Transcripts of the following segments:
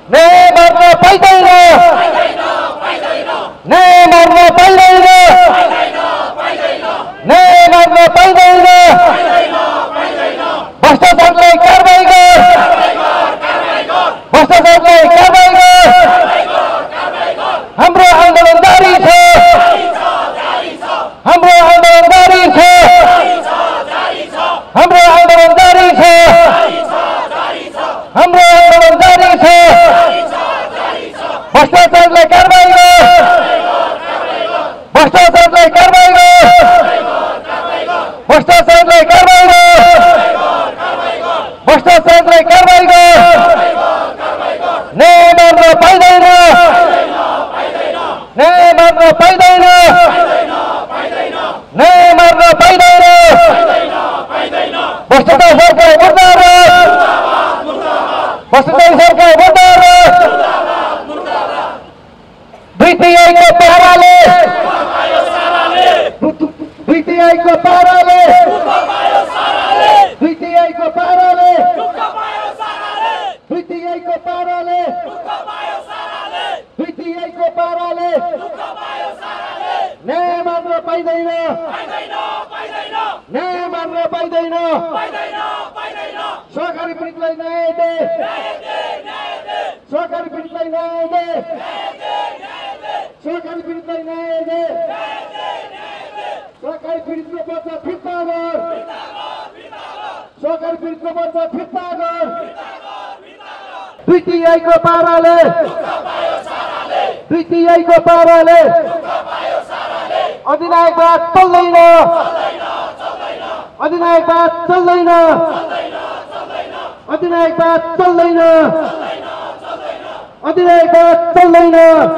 न्याय माग्न पाइदैन न्याय माग्न पाइदैन न्याय माग्न पाइदैन भ्रष्टाचारलाई कारबाही गर भ्रष्टाचारलाई कारबाही गर हाम्रो आन्दोलन जारी छ हाम्रो आन्दोलन जारी छ हाम्रो आन्दोलन जारी छ हाम्रो आन्दोलन जारी छ भ्रष्टाचारलाई कारबाही गर भ्रष्टाचारलाई कारबाही गर भ्रष्टाचारलाई कारबाही गर भ्रष्टाचारलाई कारबाही गर न्याय माग्न पाइदैन न्याय माग्न पाइदैन न्याय माग्न पाइदैन भ्रष्टाचार सरकार मुर्दाबाद भ्रष्टाचार सरकार मुर्दाबाद दुई तिहाईको पाराले दुई तिहाईको पाराले दुई तिहाईको पाराले दुई तिहाईको पाराले दुई तिहाईको पाराले न्याय माग्न पाइदैन न्याय माग्न पाइदैन सहकारी पीडितलाई न्याय दे सहकारी पीडितलाई न्याय दे सहकारी पीडितलाई न्याय दे सहकारी पीडितको बच्चा फिर्ता गर सहकारी पीडितको बच्चा फिर्ता गर दुई तिहाईको पाराले दुई तिहाईको पाराले अधिनायकवाद चल्दैन अधिनायकवाद चल्दैन अधिनायकवाद चल्दैन अधिनायकवाद चल्दैन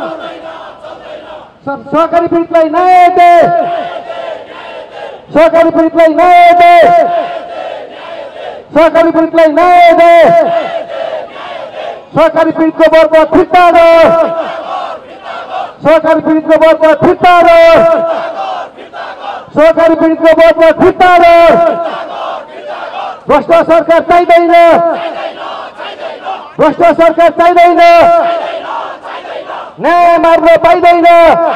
सहकारी पीडितलाई न्याय दे सहकारी पीडितलाई न्याय दे सहकारी पीडितलाई न्याय दे सहकारी पीडितको वर्ग फिर्ता गर सहकारी पीडितको वर्ग फिर्ता गर सहकारी पीडितको वर्ग फिर्ता गर भ्रष्ट सरकार चाहिँदैन भ्रष्ट सरकार चाहिँदैन न्याय माग्न पाइदैन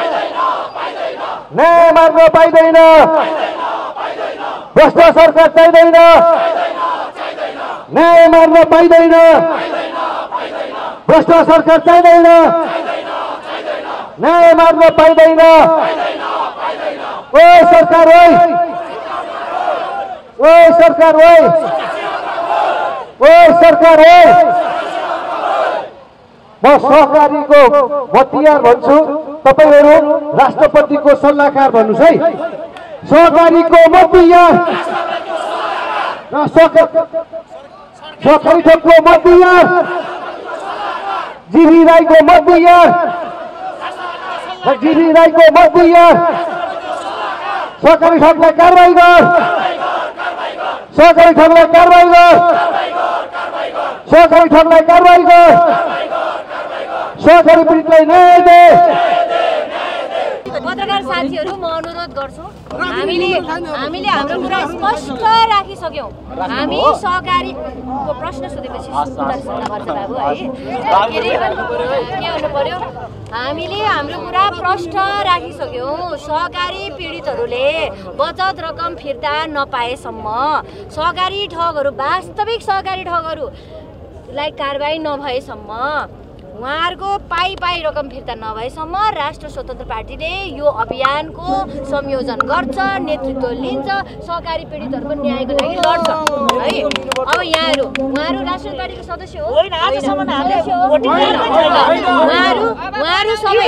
न्याय माग्न पाइदैन भ्रष्ट सरकार चाहिँदैन न्याय माग्न पाइदैन भ्रष्ट सरकार चाहिँदैन न्याय माग्न पाइदैन ओ सरकार ओ सरकार ओ सरकार म सहकारीको भतियार भन्छु तपाईहरु राष्ट्रपतिको सल्लाहकार भन्नुस् है सहकारीको भतियार र सहकारी ठगको भतियार जीवी राईको भतियार जीवी राईको भतियार सहकारी ठगलाई कारबाही गर सहकारी ठगलाई कारबाही गर सहकारी ठगलाई कारबाही गर सहकारी पीडितलाई न्याय दे पत्रकार साथीहरु म अनुरोध गर्छु हामीले हाम्रो कुरा स्पष्ट राखिसक्यौं हामी सहकारीको प्रश्न सोधेपछि उत्तर सुन्नुपर्छ बाबु है के भन्नु पर्यो हामीले हाम्रो कुरा प्रश्न राखिसक्यौं सहकारी पीडितहरुले बचत रकम फिर्ता नपाएसम्म सहकारी ठगहरु वास्तविक सहकारी ठगहरुलाई कारबाही नभएसम्म उहाँहरुको पाई रकम फिर्ता नभएसम्म राष्ट्र स्वतन्त्र पार्टीले यो अभियानको संयोजन गर्छ नेतृत्व लिन्छ सहकारी पीडितहरुको न्यायको लागि लड्छ है अब उहाँहरु राष्ट्र पार्टीको सदस्य हो होइन आजसम्म हामीले भोटिङ उहाँहरु सबै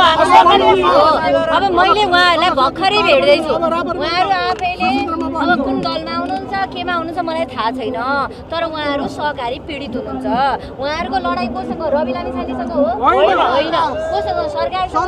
अब मैले उहाँहरुलाई भर्खरै भेट्दै छु उहाँहरु आफैले अब कुन दलमा हुनुहुन्छ केमा हुनुहुन्छ मलाई थाहा छैन तर उहाँहरु सहकारी पीडित हुनुहुन्छ उहाँहरुको लडाई कोसँग रवि लामी छानेसँग हो होइन कोसँग सरकारसँग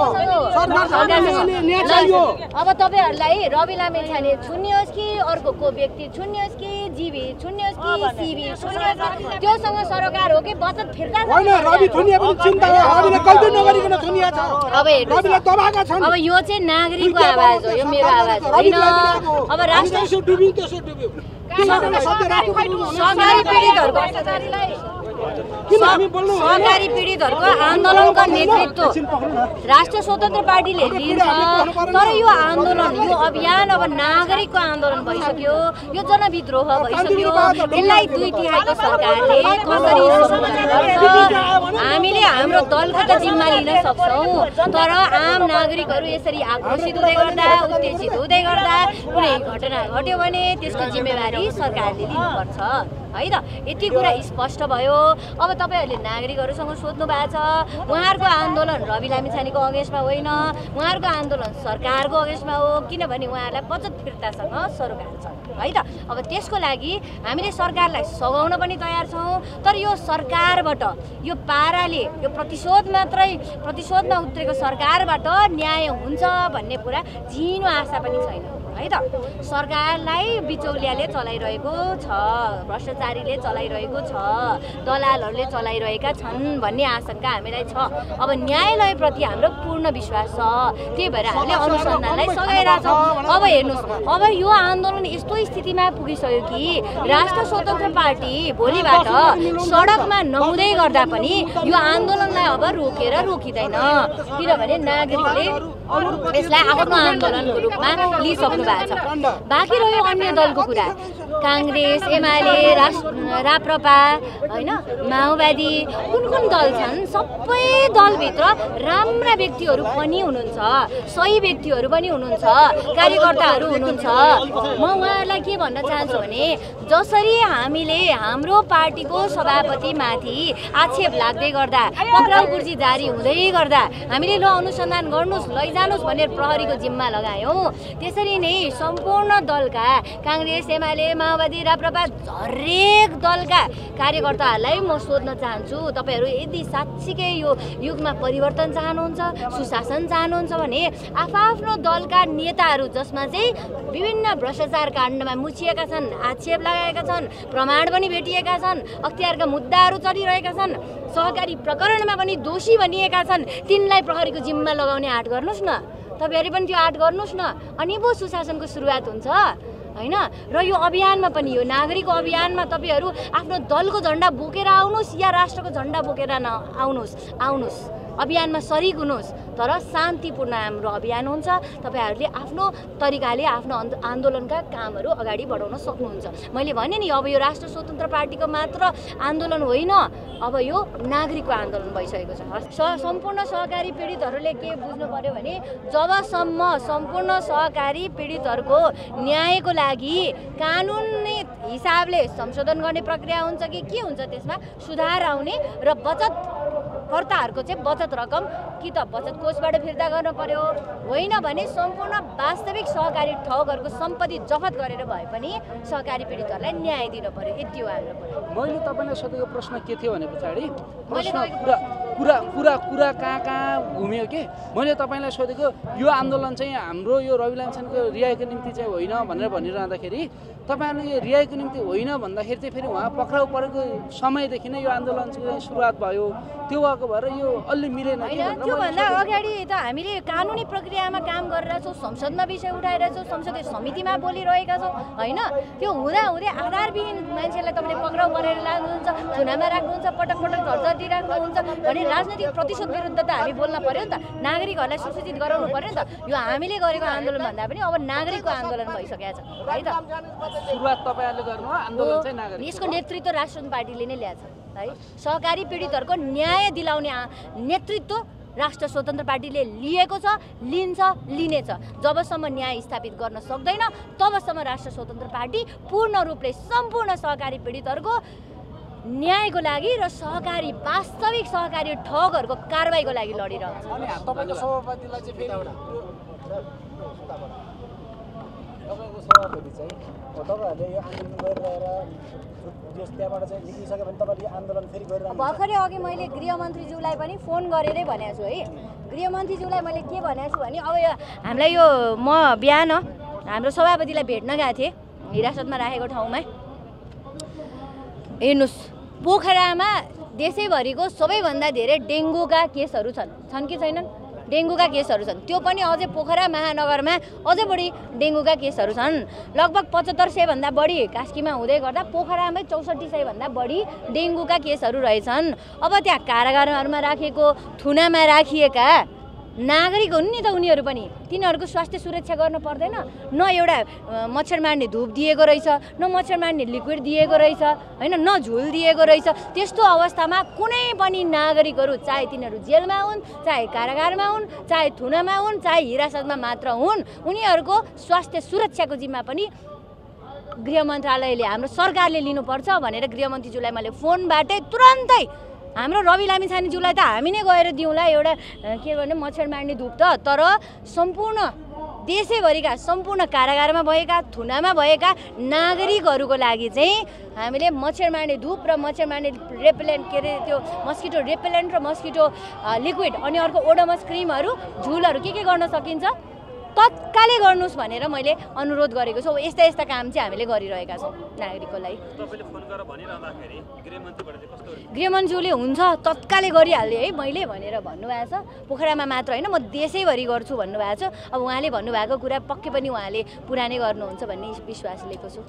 अब तपाईहरुलाई रवि लामी छाने छुन्योस् कि अर्को को व्यक्ति छुन्योस् कि जीवी छुन्योस् कि सीवी छुन्योस् त्योसँग सरकार हो कि बचत फिर्ता होइन रवि छुन्या पनि चिन्ता हो रविले गल्ती नगरिकन छुन्या छ अब रविले दबाएका छन् अब यो चाहिँ नागरिकको आवाज हो यो मेरो आवाज होइन अब राष्ट्र डुब्यो त्यसो डुब्यो सहकारी पीडितहरुको सहकारी पीडितहरूको आन्दोलनको नेतृत्व राष्ट्रिय स्वतन्त्र पार्टीले लिन्छ। तर यो आन्दोलन, यो अभियान अब नागरिकको आन्दोलन भइसक्यो, यो जनविद्रोह भइसक्यो। यसलाई 2/3 सरकारले कसरी सम्बोधन गर्छ? हामीले हाम्रो दलको त जिम्मा लिन सक्छौँ, तर आम नागरिकहरू यसरी आक्रोशित हुँदै गर्दा, उत्तेजित हुँदै गर्दा कुनै घटना घट्यो भने त्यसको जिम्मेवारी सरकारले लिनुपर्छ है त। यति कुरा स्पष्ट भयो। अब तपाईँहरूले नागरिकहरूसँग सोध्नु भएको छ, उहाँहरूको आन्दोलन रवि लामिछानेको अगेन्स्टमा होइन, उहाँहरूको आन्दोलन सरकारको अगेन्स्टमा हो, किनभने उहाँहरूलाई बचत फिर्तासँग सरोकार छ है त। अब त्यसको लागि हामीले सरकारलाई सघाउन पनि तयार छौँ, तर यो सरकारबाट यो पाराले यो प्रतिशोधमा उत्रेको सरकारबाट न्याय हुन्छ भन्ने कुरा झिनो आशा पनि छैन है त। सरकारलाई बिचौलियाले चलाइरहेको छ, भ्रष्टाचारीले चलाइरहेको छ, दलालहरूले चलाइरहेका छन् भन्ने आशंका हामीलाई छ। अब न्यायालयप्रति हाम्रो पूर्ण विश्वास छ, त्यही भएर हामीले अनुसन्धानलाई सघाइरहेछौँ। अब हेर्नुहोस्, अब यो आन्दोलन यस्तो स्थितिमा पुगिसक्यो कि राष्ट्रिय स्वतन्त्र पार्टी भोलिबाट सडकमा नहुँदै गर्दा पनि यो आन्दोलनलाई अब रोकिँदैन, किनभने नागरिकले यसलाई आफ्नो आन्दोलनको रूपमा लिइसक्नु भएको छ। बाँकी रह्यो अन्य दलको कुरा, काङ्ग्रेस, एमाले, राप्रपा होइन, माओवादी, कुन दल छन्, सबै दलभित्र राम्रा व्यक्तिहरू पनि हुनुहुन्छ, सही व्यक्तिहरू पनि हुनुहुन्छ, कार्यकर्ताहरू हुनुहुन्छ। म उहाँहरूलाई के भन्न चाहन्छु भने जसरी हामीले हाम्रो पार्टीको सभापतिमाथि आक्षेप लाग्दै गर्दा, पक्राउ कुर्सी जारी हुँदै गर्दा हामीले ल अनुसन्धान गर्नुहोस्, लैजानुहोस् भनेर प्रहरीको जिम्मा लगायौँ, त्यसरी नै सम्पूर्ण दलका काङ्ग्रेस, एमाले, माओवादी, राप्रपा हरेक दलका कार्यकर्ताहरूलाई म सोध्न चाहन्छु, तपाईँहरू यदि साँच्चीकै यो युगमा परिवर्तन चाहनुहुन्छ, सुशासन चाहनुहुन्छ भने आफ्नो दलका नेताहरू जसमा चाहिँ विभिन्न भ्रष्टाचार काण्डमा मुछिएका छन्, आक्षेप लगाएका छन्, प्रमाण पनि भेटिएका छन्, अख्तियारका मुद्दाहरू चलिरहेका छन्, सहकारी प्रकरणमा पनि दोषी भनिएका छन्, तिनलाई प्रहरीको जिम्मा लगाउने आँट गर्नुहोस् न, तपाईँहरू पनि त्यो आँट गर्नुहोस् न, अनि पो सुशासनको सुरुवात हुन्छ होइन। र यो अभियानमा पनि, यो नागरिकको अभियानमा तपाईँहरू आफ्नो दलको झन्डा बोकेर आउनुहोस् या राष्ट्रको झन्डा बोकेर आउनुहोस्, अभियानमा सरिक हुनुहोस्, तर शान्तिपूर्ण हाम्रो अभियान हुन्छ। तपाईँहरूले आफ्नो तरिकाले आफ्नो आन्दोलनका कामहरू अगाडि बढाउन सक्नुहुन्छ। मैले भने नि, अब यो राष्ट्र स्वतन्त्र पार्टीको मात्र आन्दोलन होइन, अब यो नागरिकको आन्दोलन भइसकेको छ। सम्पूर्ण सहकारी पीडितहरूले के बुझ्नु पर्यो भने जबसम्म सम्पूर्ण सहकारी पीडितहरूको न्यायको लागि कानुनी हिसाबले संशोधन गर्ने प्रक्रिया हुन्छ कि के हुन्छ, त्यसमा सुधार आउने र बचतकर्ताहरूको चाहिँ बचत रकम कि त बचत कोषबाट फिर्ता गर्न पर्यो, होइन भने सम्पूर्ण वास्तविक सहकारी ठगहरूको सम्पत्ति जफत गरेर भए पनि सहकारी पीडितहरूलाई न्याय दिन पर्यो। यति हो हाम्रो कुरा। मैले तपाईँलाई सोधेको प्रश्न के थियो भने पछाडि प्रश्न कुरा कहाँ घुम्यो के, मैले तपाईँलाई सोधेको यो आन्दोलन चाहिँ हाम्रो यो रवि लामिछानेको रिहाइको निम्ति चाहिँ होइन भनेर भनिरहँदाखेरि तपाईँहरूले यो रिहाइको निम्ति होइन भन्दाखेरि चाहिँ फेरि उहाँ पक्राउ परेको समयदेखि नै यो आन्दोलन चाहिँ सुरुवात भयो, त्यो भएको भएर यो अलि मिलेन। त्योभन्दा अगाडि त हामीले कानुनी प्रक्रियामा काम गरिरहेछौँ, संसदमा विषय उठाइरहेछौँ, संसदीय समितिमा बोलिरहेका छौँ होइन। त्यो हुँदाहुँदै आधारविहीन मान्छेलाई तपाईँले पक्राउ गरेर लानुहुन्छ, थुनामा राख्नुहुन्छ, पटक झर्झर दिइराख्नुहुन्छ भने राजनैतिक प्रतिशोध विरुद्ध त हामी बोल्न पर्यो नि त, नागरिकहरूलाई सुसूचित गराउनु पर्यो नि त। यो हामीले गरेको आन्दोलन भन्दा पनि अब नागरिकको आन्दोलन भइसकेको छ है त। सुरुवात तपाईँहरूले गर्नु आन्दोलन चाहिँ नागरिक, यसको नेतृत्व राष्ट्रिय पार्टीले नै ल्याएको छ है। सहकारी पीडितहरूको न्याय दिलाउने नेतृत्व राष्ट्रिय स्वतन्त्र पार्टीले लिएको छ, लिन्छ, लिनेछ। जबसम्म न्याय स्थापित गर्न सक्दैन तबसम्म राष्ट्रिय स्वतन्त्र पार्टी पूर्ण रूपले सम्पूर्ण सहकारी पीडितहरूको न्यायको लागि र वास्तविक सहकारी ठगहरूको कारबाहीको लागि लडिरहन्छ। तपाईँको सभापतिलाई चाहिँ तपाईँहरूले यो आन्दोलन गरिरहेर त्यहाँबाट चाहिँ निक्लिसक्यो भने तपाईँले आन्दोलन फेरि गरिरहनु। भर्खरै अघि मैले गृहमन्त्रीज्यूलाई पनि फोन गरेरै भनेको छु है। गृहमन्त्रीज्यूलाई मैले के भनेको छु भने अब हामीलाई यो म बिहान हाम्रो सभापतिलाई भेट्न गएको थिएँ हिरासतमा राखेको ठाउँमा। हेर्नुहोस्, पोखरामा देशैभरिको सबैभन्दा धेरै डेङ्गुका केसहरू छन् कि छैनन्? डेङ्गुका केसहरू छन्। त्यो पनि अझै पोखरा महानगरमा अझै बढी डेङ्गुका केसहरू छन्। लगभग 7500 भन्दा बढी कास्कीमा हुँदै गर्दा पोखरामै 6400 भन्दा बढी डेङ्गुका केसहरू रहेछन्। अब त्यहाँ कारागारहरूमा राखिएको, थुनामा राखिएका नागरिक हुन् नि त उनीहरू पनि, तिनीहरूको स्वास्थ्य सुरक्षा गर्न पर्दैन? न एउटा मच्छर मार्ने धुप दिएको रहेछ, न मच्छर मार्ने लिक्विड दिएको रहेछ होइन, न झुल दिएको रहेछ। त्यस्तो अवस्थामा कुनै पनि नागरिकहरू, चाहे तिनीहरू जेलमा हुन्, चाहे कारागारमा हुन्, चाहे थुनामा हुन्, चाहे हिरासतमा मात्र हुन्, उनीहरूको स्वास्थ्य सुरक्षाको जिम्मा पनि गृह मन्त्रालयले, हाम्रो सरकारले लिनुपर्छ भनेर गृहमन्त्रीज्यूलाई मैले फोनबाटै तुरन्तै, हाम्रो रवि लामिछानेज्यूलाई त हामी नै गएर दिउँला एउटा के गर्ने मच्छर मार्ने धुप त, तर सम्पूर्ण देशैभरिका सम्पूर्ण कारागारमा भएका, थुनामा भएका नागरिकहरूको लागि चाहिँ हामीले मच्छर मार्ने धुप र मच्छर मार्ने रेपेलेन्ट, के अरे त्यो मस्किटो रेपेलेन्ट र मस्किटो लिक्विड, अनि अर्को ओडोमस क्रिमहरू, झुलहरू के गर्न सकिन्छ तत्कालै गर्नुहोस् भनेर मैले अनुरोध गरेको छु। यस्ता यस्ता काम चाहिँ हामीले गरिरहेका छौँ नागरिकको लागि। गृहमन्त्रीले हुन्छ तत्कालै गरिहाल्ने है मैले भनेर भन्नुभएको छ। पोखरामा मात्र होइन, म देशैभरि गर्छु भन्नुभएको छ। अब उहाँले भन्नुभएको कुरा पक्कै पनि उहाँले पुरा नै गर्नुहुन्छ भन्ने विश्वास लिएको छु।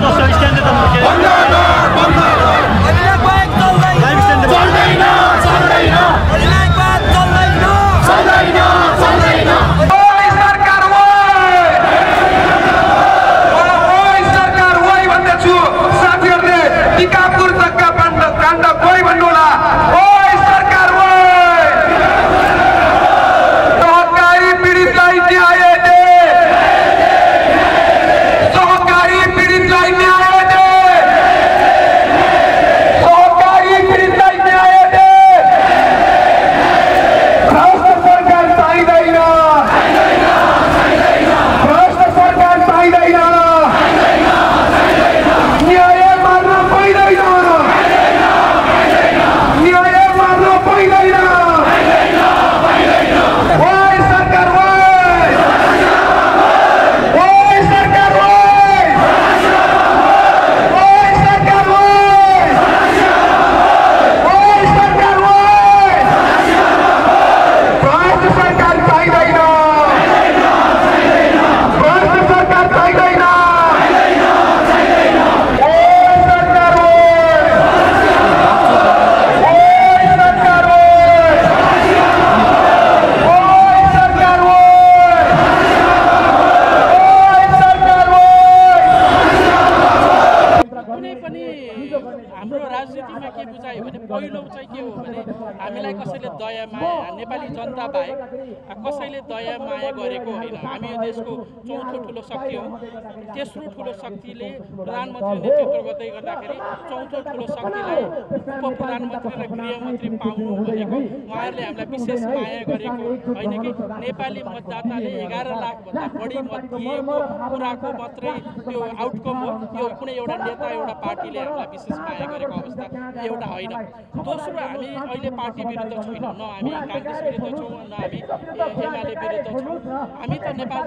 हामीलाई कसैले दया माया, नेपाली जनता बाहेक कसैले दया माया गरेको होइन। हामी यो देशको चौथो ठुलो शक्ति हौँ। तेस्रो ठुलो शक्तिले प्रधानमन्त्री नेतृत्व गर्दै गर्दाखेरि चौथो ठुलो शक्तिलाई उप प्रधानमन्त्री र गृहमन्त्री पाउनु भनेको उहाँहरूले हामीलाई विशेष माया गरेको होइन कि नेपाली मतदाताले 11 लाखभन्दा बढी मत दिएको कुराको मात्रै त्यो आउटकम हो। यो कुनै एउटा नेता, एउटा पार्टीले हामीलाई विशेष माया गरेको अवस्था एउटा होइन। दोस्रो, हामी अहिले पार्टी विरुद्ध छैनौँ, न हामी काङ्ग्रेस विरुद्ध छौँ, न हामी एमाले विरुद्ध छौँ। हामी त नेपाल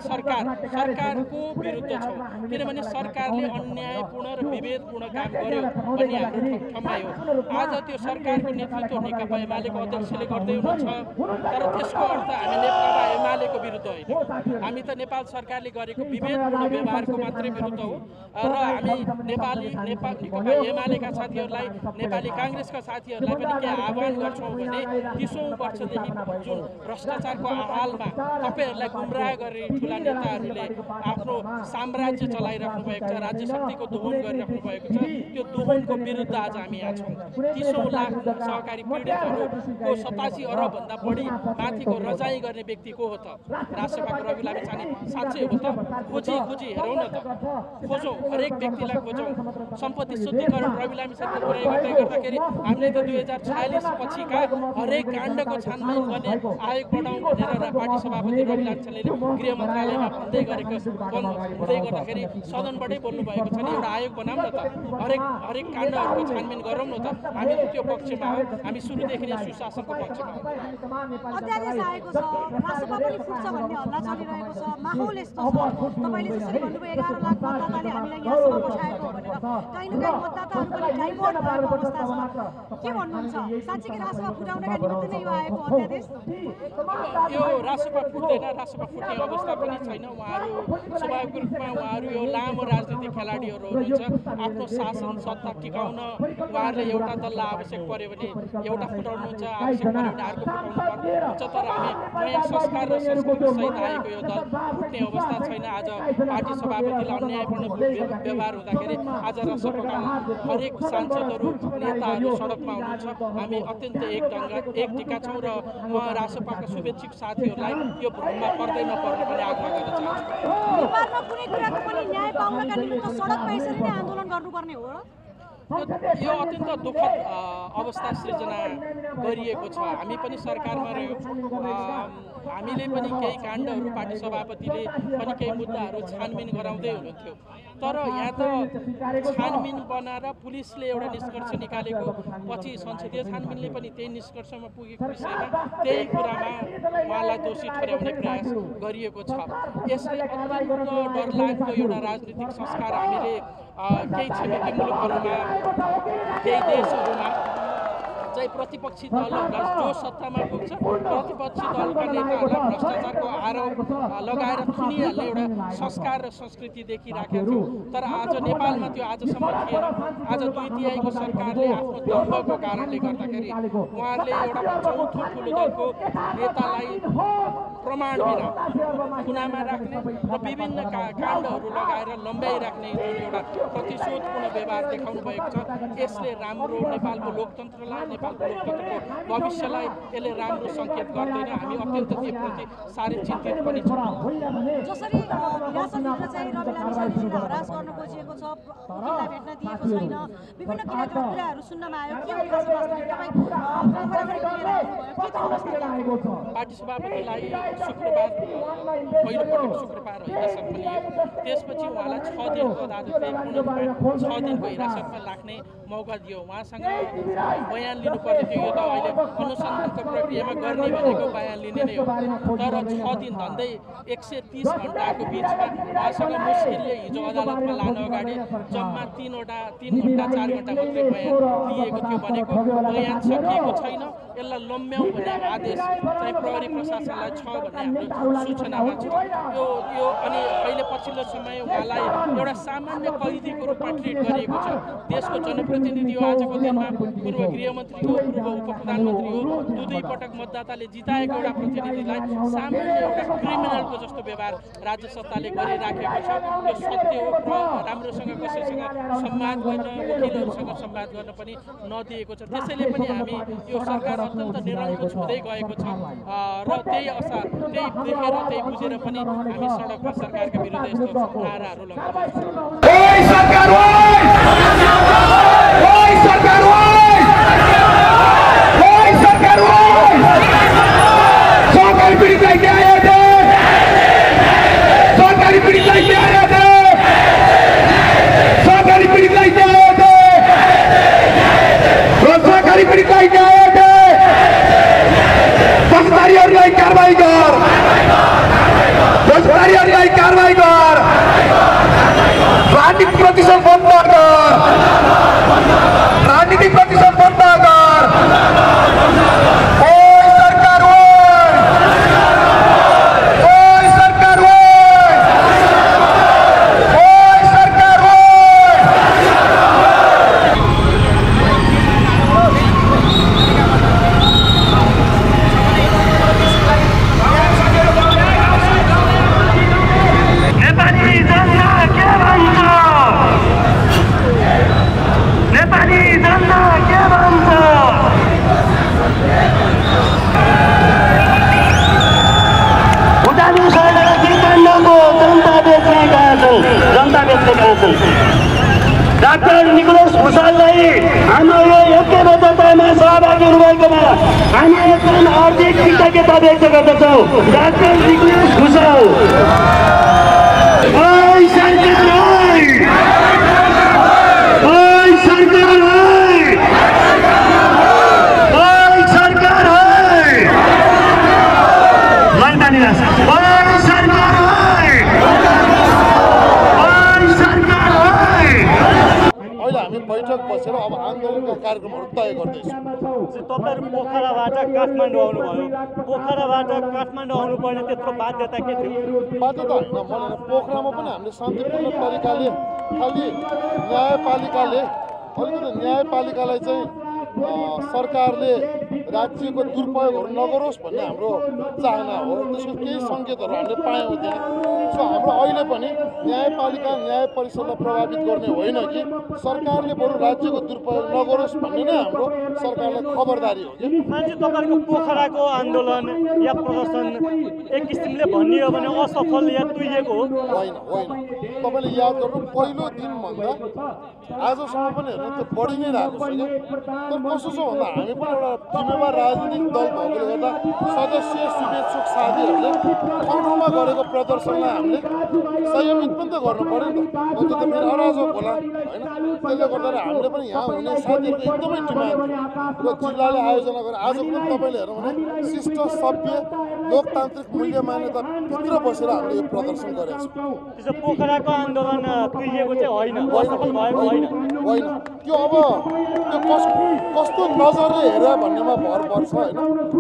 सरकारको विरुद्ध छौँ, किनभने सरकारले अन्यायपूर्ण र विभेदपूर्ण काम गर्यो भन्ने हाम्रो ठम्माइ हो। आज त्यो सरकारको नेतृत्व नेकपा एमालेको अध्यक्षले गर्दै हुनुहुन्छ, तर त्यसको अर्थ हामी नेकपा एमालेको विरुद्ध होइन। हामी त नेपाल सरकारले गरेको विभेदपूर्ण व्यवहारको मात्रै विरुद्ध हो। र हामी नेकपा एमालेका साथीहरूलाई, नेपाली काङ्ग्रेसका साथीहरूलाई पनि के आह्वान गर्छौँ भने 30औं वर्षदेखि जुन भ्रष्टाचारको हालमा तपाईँहरूलाई गुमराह गरी ठुला नेताहरूले आफ्नो साम्राज्य चलाइराख्नु भएको छ, राज्य शक्तिको दोहन गरिराख्नु भएको छ, त्यो दोहनको विरुद्ध आज हामी यहाँ छौँ। 30औं लाख सहकारी पीडितहरूको 87 अरबभन्दा बढी माथिको रजाई गर्ने व्यक्ति को हो त? राष्ट्रसभाको रवि लामिछाने साँच्चै हो त? खोजी हेरौँ न त, खोजौँ, हरेक व्यक्तिलाई खोजौँ। सम्पत्ति शुद्धिकरण रवि लामिछानेको कुरा गर्दै गर्दाखेरि हामीले त 2046 पछिका हरेक काण्डको छानबिन गर्ने आयोग बनाउँ भनेर पार्टी सभापति रवि लामिछानेले गृह मन्त्रालयमा भन्दै गरेको हुँदै गर्दाखेरि सदनबाटै बोल्नु भएको छ नि, एउटा आयोग बनाऊँ न त, हरेक काण्डहरूको छानबिन गरौँ न त। हामी त्यो पक्षमा हो, हामी सुरुदेखि नै सुशासनको पक्षमा हो। अध्यादेश आएको छ, राष्ट्रसभा पनि फुट्छ भन्ने हल्ला चलिरहेको छ, माहौल यस्तो छ। तपाईँले जसरी भन्नुभयो 11 लाख मतदाताले हामीलाई यहाँसम्म पठाएको भनेर, कहीँ न कहीँ मतदाताहरू पनि डाइभर्ट भएको अवस्था छ। के भन्नुहुन्छ? साँच्चै राजसभा फुटाउनका निमित्त नै यो आएको अध्यादेश यो राजसभा फुट्दैन, राजसभा फुट्ने अवस्था पनि छैन। उहाँहरू स्वाभाविक रूपमा उहाँहरू यो लामो राजनीतिक खेलाडीहरू हुनुहुन्छ। आफ्नो शासन सत्ता टिकाउन उहाँहरूले एउटा दललाई आवश्यक पर्यो भने एउटा फुटाउनुहुन्छ, आवश्यक पर्यो भने अर्को फुटाउनु पर्छ। तर हामी नयाँ संस्कार र संस्कृतिसहित आएको यो दल फुट्ने अवस्था छैन। आज पार्टी सभापतिलाई अन्यायपूर्ण व्यवहार हुँदाखेरि आज राजसभाका हरेक सांसदहरू नेताहरू सडकमा हुनुहुन्छ। हामी अत्यन्त एक टिका छौँ र म राजसभाका शुभेच्छुक साथीहरूलाई यो भ्रममा पर्दै नपर्ने पनि आग्रह गर्न चाहन्छु। नेपालमा कुनै कुराको पनि न्याय पाउनका निमित्त सडकमा यसरी नै आन्दोलन गर्नुपर्ने हो र? यो अत्यन्त दुःखद अवस्था सृजना गरिएको छ। हामी पनि सरकारमा रह्यौँ, हामीले पनि केही काण्डहरू पार्टी सभापतिले पनि केही मुद्दाहरू छानबिन गराउँदै हुनुहुन्थ्यो। तर यहाँ त छानबिन बनाएर पुलिसले एउटा निष्कर्ष निकालेको पछि संसदीय छानबिनले पनि त्यही निष्कर्षमा पुगेको विषयमा त्यही कुरामा उहाँलाई दोषी ठहर्याउने प्रयास गरिएको छ। यसले अत्यन्त डरलाग्दो एउटा राजनीतिक संस्कार हामीले केही छिमेकी मुलुकहरूमा केही देशहरूमा चाहिँ प्रतिपक्षी दलहरूलाई जो सत्तामा पुग्छ प्रतिपक्षी दलका नेताहरूलाई भ्रष्टाचारको आरोप लगाएर थुनिहाल्ने एउटा संस्कार र संस्कृति देखिराखेका छौँ। तर आज नेपालमा त्यो आजसम्म थिएन। आज 2/3 सरकारले आफ्नो दम्भको कारणले गर्दाखेरि उहाँहरूले एउटा चौथो ठुलो दलको नेतालाई प्रमाण बिना खुनामा राख्ने र विभिन्न काण्डहरू लगाएर लम्ब्याइराख्ने जुन एउटा प्रतिशोधपूर्ण व्यवहार देखाउनु भएको छ, यसले राम्रो नेपालको लोकतन्त्रलाई नेपालको लोकतन्त्रको भविष्यलाई यसले राम्रो सङ्केत गर्दैन। हामी अत्यन्त त्यसप्रति साह्रै चिन्तित पनि छौँ। जसरी हिरासतभित्र चाहिँ रवि लामिछानेजीलाई हरास गर्न खोजिएको छ, वकिललाई भेट्न दिएको छैन, विभिन्न किसिमका कुराहरू सुन्नमा आयो। के हो खास वास्तवमा तपाईँ पार्टी सभापतिलाई शुक्रबार पहिलोपटक शुक्रबार हिरासतमा लियो। त्यसपछि उहाँलाई 6 दिनको अदालतले पूर्ण 6 दिनको हिरासतमा राख्ने मौका दियो। उहाँसँग बयान लिनुपर्ने थियो। यो त अहिले अनुसन्धानको प्रक्रियामा गर्ने भनेको बयान लिने नै हो। तर 6 दिन भन्दै 130 घण्टाको बिचमा उहाँसँग मुस्किलले हिजो अदालतमा लान अगाडि जम्मा 3 घण्टा 4 घण्टा मात्रै बयान लिएको थियो। भनेको बयान सकिएको छैन, यसलाई लम्ब्याउँ भन्ने आदेश चाहिँ प्रहरी प्रशासनलाई छ भन्ने हाम्रो सूचनामा छ। यो अनि अहिले पछिल्लो समय उहाँलाई एउटा सामान्य कैदीको रूपमा ट्रिट गरिएको छ। देशको जनप्रतिनिधि हो, आजको दिनमा पूर्व गृहमन्त्री हो, पूर्व उपप्रधानमन्त्री हो, दुई पटक मतदाताले जिताएको एउटा प्रतिनिधिलाई सामान्य एउटा क्रिमिनलको जस्तो व्यवहार राज्य सत्ताले गरिराखेको छ। त्यो सत्य हो। राम्रोसँग कसैसँग संवाद गर्न, वकिलहरूसँग संवाद गर्न पनि नदिएको छ। त्यसैले पनि हामी यो सरकार अत्यन्त निरङ्कुश हुँदै गएको छ र त्यही आशा त्यही देखेर त्यही बुझेर पनि हामी सडकमा सरकारका विरुद्ध यस्तो नाराहरू लगाउँछौँ। डाक्टर निकोलस भुसाललाई हाम्रो यो योग्य मतदातामा सहभागी हुनुभएकोमा हामी एकदम हार्दिक कृतज्ञता व्यक्त गर्दछौँ। डाक्टर निकोलस भुसाल बैठक बसेर अब आन्दोलनका कार्यक्रमहरू तय गर्दैछौँ। तपाईँहरू काठमाडौँ आउनुभयो पोखराबाट काठमाडौँ आउनुपर्ने त्यत्रो बाध्यता के थियो बाध्यता होइन मलाई पोखरामा पनि हामीले शान्तिपूर्ण तरिकाले खालि न्यायपालिकालाई चाहिँ सरकारले राज्यको दुरुपयोगहरू नगरोस् भन्ने हाम्रो चाहना हो त्यसको केही सङ्केतहरू हामीले पायौँ त्यहाँ सो हाम्रो अहिले पनि न्यायपालिका न्याय परिषदलाई प्रभावित गर्ने होइन कि सरकारले बरु राज्यको दुरुपयोग नगरोस् भन्ने नै हाम्रो सरकारलाई खबरदारी हो कि तपाईँको पोखराको आन्दोलन या प्रदर्शन एक किसिमले भनियो भने असफल या तुइएको हो होइन तपाईँले याद गर्नु पहिलो दिनभन्दा आजसम्म पनि हेर्नु त्यो बढी नै रहेको छ क्या कसो छ भन्दा हामी पनि एउटा जिम्मेवार राजनीतिक दल भएकोले गर्दा सदस्य शुभेच्छुक साथीहरूले ठाउँमा गरेको प्रदर्शनलाई हामीले संयमित पनि त गर्नु पऱ्यो नि त अन्त त फेरि अराजक होला होइन त्यसले गर्दा हामीले पनि यहाँ हुने साथीहरूको एकदमै डिमान्ड थियो र जिल्लाले आयोजना गरेर आज पनि तपाईँले हेर्नु भने शिष्ट सभ्य लोकतान्त्रिक मूल्य मान्यता भित्र बसेर हामीले यो प्रदर्शन गरेका छौँ त्यसो पोखराको आन्दोलन तुइएको चाहिँ होइन असफल भएको होइन त्यो अब त्यो कस्तो नजरले हेरेर भन्नेमा भर पर्छ होइन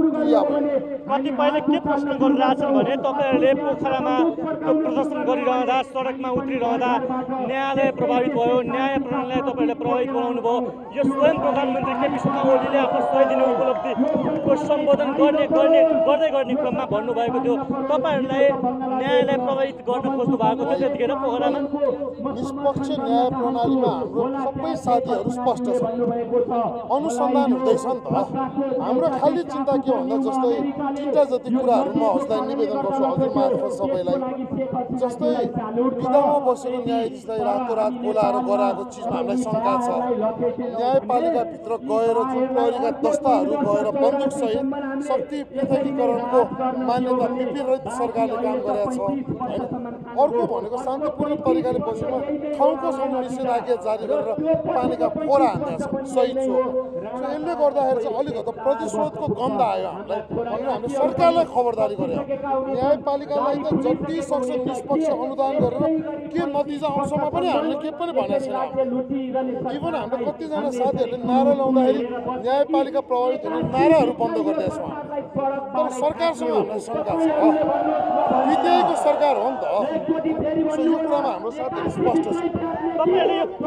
कतिपयले के प्रश्न गरिरहेछन् भने तपाईँहरूले पोखरामा त्यो प्रदर्शन गरिरहँदा सडकमा उत्रिरहँदा न्यायालय प्रभावित भयो न्याय प्रणालीलाई तपाईँहरूले प्रभावित बनाउनु भयो यो स्वयं प्रधानमन्त्री केपी शर्मा ओलीले आफ्नो 100 दिने उपलब्धिको सम्बोधन गर्दै गर्ने क्रममा भन्नुभएको थियो तपाईँहरूलाई न्यायालय प्रभावित गर्न खोज्नु भएको थियो त्यतिखेर पोखरामा निष्पक्ष न्याय प्रणालीमा हाम्रो सबै साथीहरू स्पष्ट छ अनुसन्धान हुँदैछ नि त हाम्रो खालि चिन्ता के भन्दा जस्तै तिनवटा जति कुराहरू म हजुरलाई निवेदन गर्छु हजुर मार्फत सबैलाई जस्तै विधामा बसेको न्यायाधीशलाई रातोरात बोलाएर गराएको चिजमा हामीलाई शङ्का छ न्यायपालिकाभित्र गएर जुन प्रहरीका दस्ताहरू गएर बन्दुकसहित शक्ति पृथकीकरणको मान्यता विपरीत सरकारले काम गरेको छ होइन अर्को भनेको शान्तिपूर्ण तरिकाले बसेको ठाउँको सम्म निषेधाज्ञा जारी गरेर पानीका फोरा हान्दैछ सही चोक सो यसले गर्दाखेरि चाहिँ अलिकति प्रतिशोधको गन्ध आयो हामीलाई भनेर हामीले सरकारलाई खबरदारी गऱ्यौँ न्यायपालिकालाई त जति सक्छ निष्पक्ष अनुदान गरेर के नतिजा आउँछमा पनि हामीले के पनि भनेको छैन इभन हामीले कतिजना साथीहरूले नारा लाउँदाखेरि न्यायपालिका प्रभावित हुने नाराहरू बन्द गरिदिएछौँ तर सरकारसँग हामीलाई शङ्का छ बितेको सरकार हो नि त सो यो कुरामा हाम्रो साथीहरू स्पष्ट छ तपाईँहरूले यो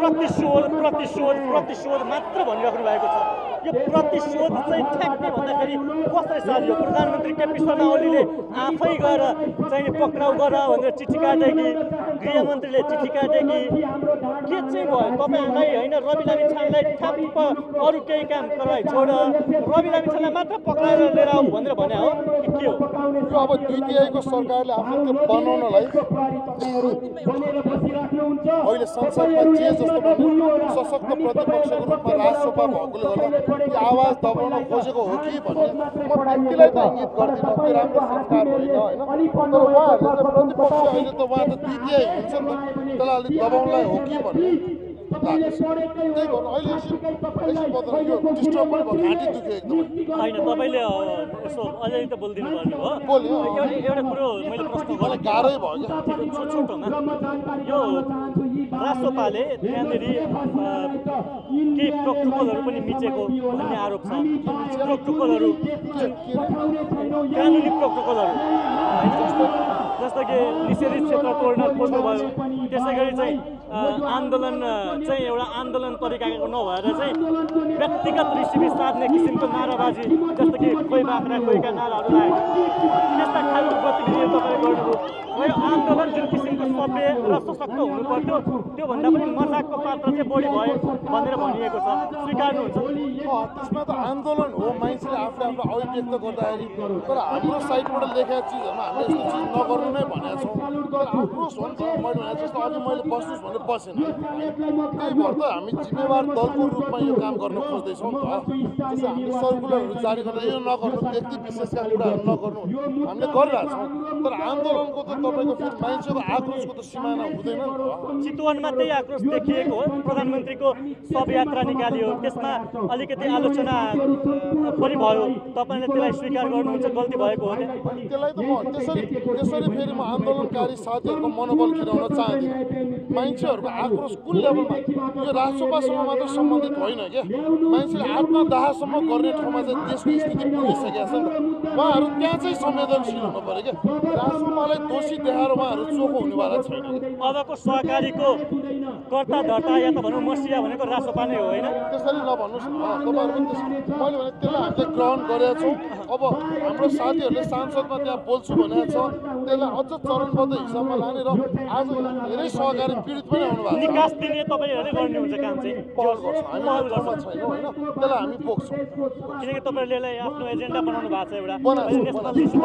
प्रतिशोध मात्र भनिराख्नु भएको छ यो प्रतिशोध चाहिँ ठ्याक्कै भन्दाखेरि कसरी सारियो प्रधानमन्त्री केपी शर्मा ओलीले आफै गएर चाहिँ पक्राउ गर भनेर चिठी काटे कि गृहमन्त्रीले चिठी काटे कि के चाहिँ भयो तपाईँहरूलाई होइन रवि लामिछानेलाई ठ्याप्प अरू केही काम कारवाही छोड रवि लामिछानेलाई मात्र पक्राएर लिएर आऊ भनेर भने हो कि के हो यो अब द्वितीयको सरकारले आफ्नो त्यो बनाउनलाई अहिले संसदमा जे जस्तो पनि सशक्त प्रतिपक्षको रूपमा राजसभा भएकोले गर्दा यो आवाज दबाउन खोजेको हो कि भन्ने म व्यक्तिलाई त इङ्गित गर्दिनँ त्यो राम्रो संस्कार होइन होइन तर उहाँहरूले चाहिँ प्रतिपक्ष अहिले त उहाँ त द्वितीय हुन्छ नि त त्यसलाई अलिक दबाउनलाई हो कि भन्ने लाग्छ त्यही भएर अहिले एकछिन बदल यो डिस्टर्ब पनि भयो घाँटी दुख्यो एकदमै होइन तपाईँले यसो अझै त बोलिदिनु पर्ने हो बोल्यो एउटा कुरो मैले प्रश्न गरेँ गाह्रै भयो क्या छोटोमा यो राष्ट्रपाले त्यहाँनिर केही प्रोटोकलहरू पनि मिचेको भन्ने आरोप छ प्रोटोकलहरू कानुनी प्रोटोकलहरू जस्तो कि निषेधित क्षेत्र तोड्न खोज्नुभयो त्यसै गरी चाहिँ आन्दोलन चाहिँ एउटा आन्दोलन तरिकाको नभएर चाहिँ व्यक्तिगत रिसिभी साध्ने किसिमको नाराबाजी जस्तो कि खोइ बाख्रा खोइका नाराहरू लाग्यो त्यस्ता खालको गतिविधिहरू तपाईँले गर्नुभयो यो आन्दोलन जुन किसिमको सभ्य र सशक्त हुनुपर्थ्यो त्योभन्दा पनि मजाकको पात्र चाहिँ बढी भयो भनेर भनिएको छ स्वीकार्नुहुन्छ त्यसमा त आन्दोलन हो मान्छेले आफूले आफ्नो अभिव्यक्त गर्दाखेरि तर हाम्रो साइडबाट लेखेका चिजहरूमा हामीले यस्तो चिज नगर्नु नै भनेका छौँ तर आफ्रोस हो नि त मैले भने जस्तो अघि मैले बस्नुहोस् भने बसेन त्यही भएर त हामी जिम्मेवार दलको रूपमा यो काम गर्न खोज्दैछौँ नि त त्यसो हामीले सर्कुलरहरू जारी गरेर यो नगर्नु व्यक्ति विशेषका कुराहरू नगर्नु हामीले गरिरहेछौँ तर आन्दोलनको त तपाईँको फेरि मान्छेको आक्रोश आक्रोशको त सिमाना हुँदैन नि त। चितवनमा त्यही आक्रोश देखिएको हो। प्रधानमन्त्रीको शवयात्रा निकालियो, त्यसमा अलिकति आलोचना पनि भयो। तपाईँले त्यसलाई स्वीकार गर्नुहुन्छ गल्ती भएको हो? त्यसलाई त म त्यसरी फेरि म आन्दोलनकारी साथीहरूको मनोबल गिराउन चाहदिनँ। मान्छेहरूको आक्रोश कुन लेभलमा, यो राजसभासँग मात्र सम्बन्धित होइन क्या। मान्छेले आत्मदाहसम्म गर्ने ठाउँमा चाहिँ देशको स्थिति पुगिसकेका छन्। उहाँहरू त्यहाँ चाहिँ संवेदनशील हुनु पऱ्यो क्या। राजसभालाई दोषी देखाएर उहाँहरू चोखो हुनेवाला छैन। अबको सहकारीको कर्ता धर्ता या त भनौँ मसिया भनेको राजसभा नै हो होइन? त्यसरी नभन्नुहोस् न, तपाईँहरू पनि मैले भने त्यसलाई हामीले ग्रहण गरेका छौँ। अब हाम्रो साथीहरूले सांसदमा त्यहाँ बोल्छु भनेको छ, त्यसलाई अझ चरणबद्ध हिसाबमा लाने र आज धेरै सहकारी पीडित पनि आउनुभएको छ। निकास दिने तपाईँहरूले गर्नुहुन्छ काम चाहिँ? पहल गर्छौँ, हामी पहलमा छैनौँ होइन, त्यसलाई हामी बोक्छौँ। किनकि तपाईँहरूले आफ्नो एजेन्डा बनाउनु भएको छ एउटा बनाएको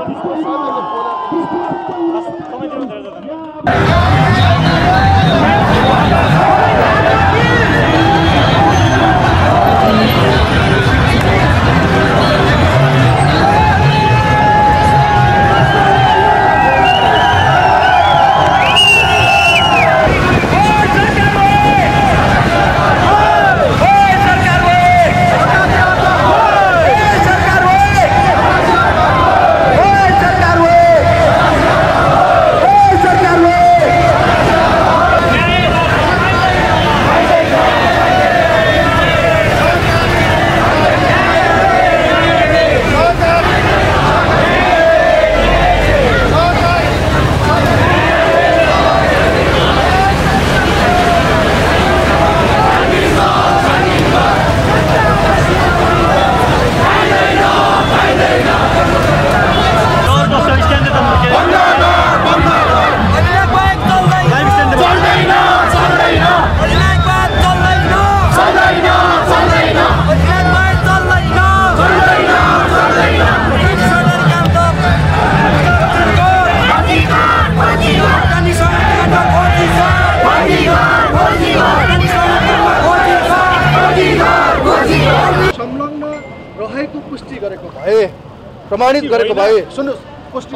प्रमाणित गरेको भए सुन्नुहोस्,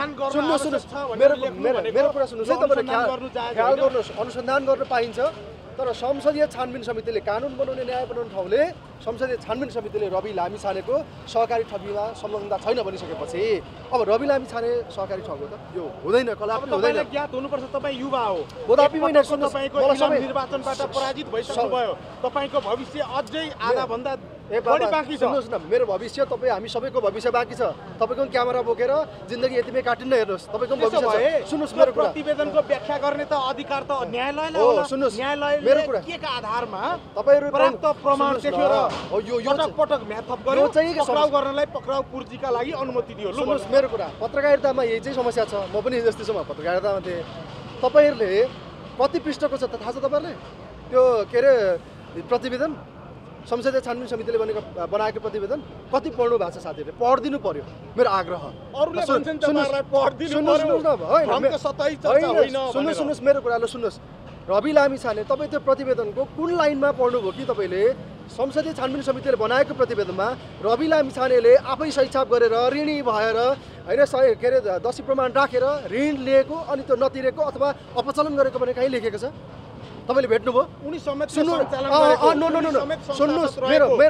मेरो कुरा सुन्नुहोस् है। तपाईँले ख्याल गर्नुहोस्, अनुसन्धान गर्न पाइन्छ, तर संसदीय छानबिन समितिले कानुन बनाउने न्याय बनाउने ठाउँले संसदीय छानबिन समितिले रवि लामिछानेको सहकारी ठगीमा संलग्नता छैन भनिसकेपछि अब रवि लामिछाने सहकारी ठग हो त? यो हुँदैन, कदापि हुँदैन। ज्ञात हुनुपर्छ तपाईँ युवा हो, कदापि होइन। तपाईँको निर्वाचनबाट पराजित भइसक्नुभयो, तपाईँको भविष्य अझै आधा भन्दा बढी बाँकी छ। सुन्नुहोस् न, मेरो भविष्य तपाईँ हामी सबैको भविष्य बाँकी छ। तपाईँको क्यामेरा बोकेर जिन्दगी यतिमै काटिन्न हेर्नुहोस्, तपाईँको भविष्य छ। सुन्नुहोस् मेरो कुरा, प्रतिवेदनको व्याख्या गर्ने त अधिकार त न्यायालयलाई हो। सुन्नुहोस् न्यायालयले मेरो कुरा के का आधारमा तपाईँहरू पर्याप्त प्रमाण देखेर यो पटक म्याथअप गर्यो, पक्राउ गर्नलाई पक्राउ पूर्तिका लागि अनुमति दियो। सुन्नुहोस् मेरो कुरा, पत्रकारितामा यही चाहिँ समस्या छ। म पनि जस्तै छु, म पत्रकारितामा थिएँ। तपाईँहरूले कति पृष्ठको छ त थाहा छ तपाईँहरूले? त्यो के अरे प्रतिवेदन, संसदीय छानबिन समितिले बनाएको प्रतिवेदन कति पढ्नु भएको छ साथीहरूले? पढिदिनु पर्यो, मेरो आग्रह। सुन्नुहोस् मेरो कुरा, ल सुन्नुहोस्। रवि लामिछाने तपाईँ त्यो प्रतिवेदनको कुन लाइनमा पढ्नुभयो कि तपाईँले? संसदीय छानबिन समितिले बनाएको प्रतिवेदनमा रवि लामिछानेले आफै सहीछाप गरेर ऋणी भएर होइन के अरे दसी प्रमाण राखेर ऋण लिएको अनि त्यो नतिरेको अथवा अपचलन गरेको भने कहीँ लेखेको छ? तपाईँले भेट्नुभयो? उनी समेत सुन्नुहोस्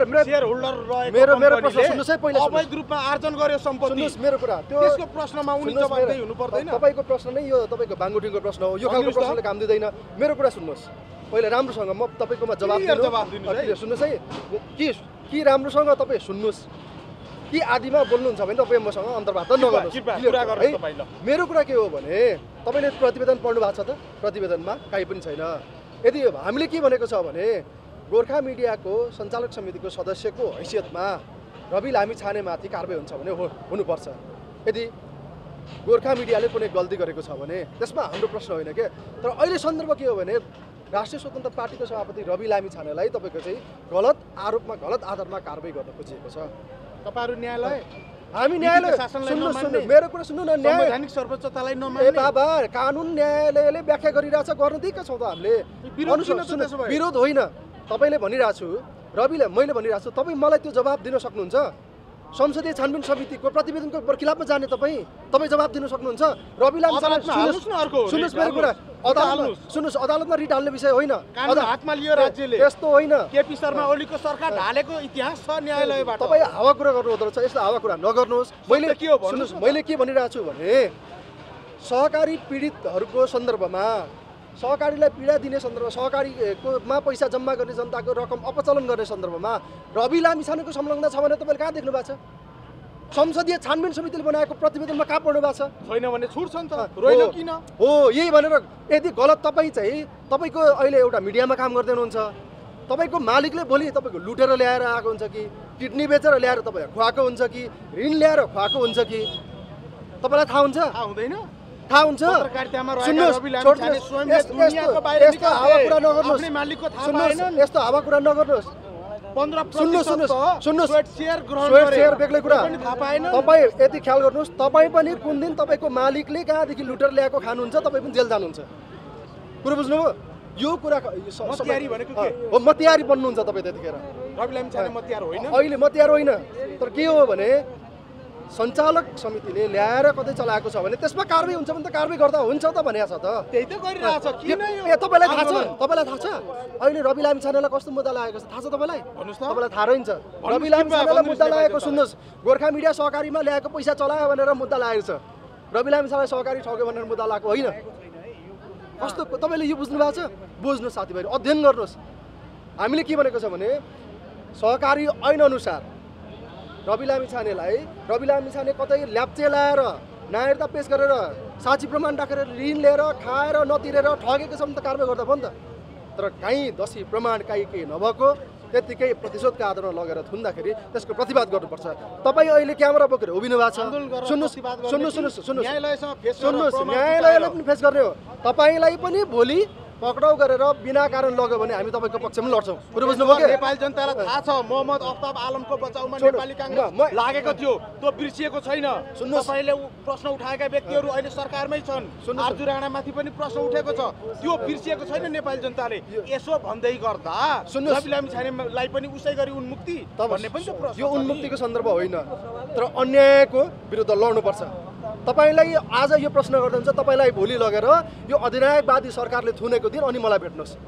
मेरो प्रश्न सुन्नुहोस् है। पहिला अवैध रूपमा आर्जन गर्यो सम्पत्ति, सुन्नुहोस् मेरो कुरा, त्यसको प्रश्नमा उनी जवाफदेही हुनु पर्दैन। तपाईँको प्रश्न नै यो तपाईँको बाङ्गुटिङको प्रश्न हो, यो खालको प्रश्नले काम दिँदैन। मेरो कुरा सुन्नुहोस् पहिला राम्रोसँग, म तपाईँकोमा जवाफ दिनु। सुन्नुहोस् है, कि राम्रोसँग तपाईँ सुन्नुहोस्, कि आदिमा बोल्नुहुन्छ भने तपाईँ मसँग अन्तर्वार्ता नगर्नुहोस्। मेरो कुरा के हो भने तपाईँले प्रतिवेदन पढ्नु भएको छ त? प्रतिवेदनमा काहीँ पनि छैन। यदि हामीले के भनेको छ भने गोर्खा मिडियाको सञ्चालक समितिको सदस्यको हैसियतमा रवि लामिछानेमाथि कारबाही हुन्छ भने हुनुपर्छ। यदि गोर्खा मिडियाले कुनै गल्ती गरेको छ भने त्यसमा हाम्रो प्रश्न होइन के। तर अहिले सन्दर्भ के हो भने राष्ट्रिय स्वतन्त्र पार्टीको सभापति रवि लामिछानेलाई तपाईँको चाहिँ गलत आरोपमा गलत आधारमा कारबाही गर्न खोजिएको छ। तपाईँहरू न्यायालय, हामी न्यायालय सुन्नु मेरो कुरा सुन्नु न, संवैधानिक सर्वोच्चतालाई नमान्ने बाबा कानुन न्यायालयले व्याख्या गरिरहेछ, गर्न दिएका छौँ त हामीले। विरोध होइन, तपाईँले भनिरहेको छु, रविले मैले भनिरहेको छु, तपाईँ मलाई त्यो जवाब दिन सक्नुहुन्छ? संसदीय छानबिन समितिको प्रतिवेदनको खिलाफमा जाने तपाईँ जवाब दिन सक्नुहुन्छ? रवि लामी सुन्नुहोस् मेरो कुरा, सुन्नुहोस् अदालतमा रिट हाल्ने विषय होइन, हातमा लियो राज्यले, यस्तो होइन। केपी शर्मा ओलीको सरकार ढालेको इतिहास छ न्यायालयबाट। तपाईँ हावा कुरा गर्नु हुँदो रहेछ, यस्तो हावा कुरा नगर्नुहोस्। मैले के भनिरहेको छु भने सहकारी पीडितहरूको सन्दर्भमा, सहकारीलाई पीडा दिने सन्दर्भमा, सहकारीकोमा पैसा जम्मा गर्ने जनताको रकम अपचलन गर्ने सन्दर्भमा रवि लामिछानेको संलग्नता छ भने तपाईँले कहाँ देख्नु भएको छ? संसदीय छानबिन समितिले बनाएको प्रतिवेदनमा कहाँ पढ्नु भएको छ? छैन भने छुट्छन् त, रोइन किन? हो, यही भनेर यदि गलत तपाईँ चाहिँ तपाईँको अहिले एउटा मिडियामा काम गर्दै हुनुहुन्छ, तपाईँको मालिकले भोलि तपाईँको लुटेर ल्याएर आएको हुन्छ कि किडनी बेचेर ल्याएर तपाईँलाई खुवाएको हुन्छ कि ऋण ल्याएर खुवाएको हुन्छ कि तपाईँलाई थाहा हुन्छ? हुँदैन, थाहा हुन्छ? यस्तो हावा कुरा नगर्नुहोस्। बेग्लै कुरा तपाईँ यति ख्याल गर्नुहोस्, तपाईँ पनि कुन दिन तपाईँको मालिकले कहाँदेखि लुटेर ल्याएको खानुहुन्छ, तपाईँ पनि जेल जानुहुन्छ। कुरो बुझ्नुभयो? यो कुरा मतियारी बन्नुहुन्छ तपाईँ त्यतिखेर। अहिले मतियार होइन, तर के हो भने सञ्चालक समितिले ल्याएर कतै चलाएको छ भने त्यसमा कारबाही हुन्छ भने त कारबाही गर्दा हुन्छ त भनेको छ त। त्यही त गरिरहेछ। तपाईँलाई थाहा छ? तपाईँलाई थाहा छ अहिले रवि लामिछानेलाई कस्तो मुद्दा लागेको छ? थाहा छ तपाईँलाई? तपाईँलाई थाहा रहन्छ? रवि लामिछानेलाई मुद्दा लागेको सुन्नुहोस्, गोर्खा मिडिया सहकारीमा ल्याएको पैसा चलायो भनेर मुद्दा लागेको छ। रवि लामिछानेलाई सहकारी ठग्यो भनेर मुद्दा लागेको होइन। कस्तो तपाईँले यो बुझ्नु भएको छ? बुझ्नुहोस् साथीभाइहरू, अध्ययन गर्नुहोस्। हामीले के भनेको छ भने सहकारी ऐन अनुसार रवि लामिछाने कतै ल्याप्चे लाएर नागरिकता पेश गरेर साक्षी प्रमाण राखेर ऋण लिएर खाएर नतिरेर ठगेको छ भने त कारबाही गर्दा भयो नि त। तर काहीँ दसी प्रमाण केही नभएको त्यतिकै प्रतिशोधको आधारमा लगेर थुन्दाखेरि त्यसको प्रतिवाद गर्नुपर्छ। तपाईँ अहिले क्यामेरा बोकेर उभिनु भएको छ। सुन्नुहोस्, न्यायालयलाई पनि फेस गर्ने हो। तपाईँलाई पनि भोलि पक्राउ गरेर बिना कारण लग्यो भने हामी तपाईँको पक्षमा लड्छौँ। कुरो बुझ्नुभयो? नेपाली जनतालाई थाहा छ मोहम्मद अफ्ताब आलमको बचाउमा नेपाली काङ्ग्रेस लागेको थियो, त्यो बिर्सिएको छैन। तपाईँले प्रश्न उठाएका व्यक्तिहरू अहिले सरकारमै छन्। आर्जु राणामाथि पनि प्रश्न उठेको छ, त्यो बिर्सिएको छैन नेपाली जनताले। यसो भन्दै गर्दा रवि लामिछानेलाई पनि उसै गरी उन्मुक्ति भन्ने पनि यो उन्मुक्तिको सन्दर्भ होइन, तर अन्यायको विरुद्ध लड्नुपर्छ। तपाईँलाई आज यो प्रश्न गर्दा हुन्छ, तपाईँलाई भोलि लगेर यो अधिनायकवादी सरकारले थुनेको दिन अनि मलाई भेट्नुहोस्।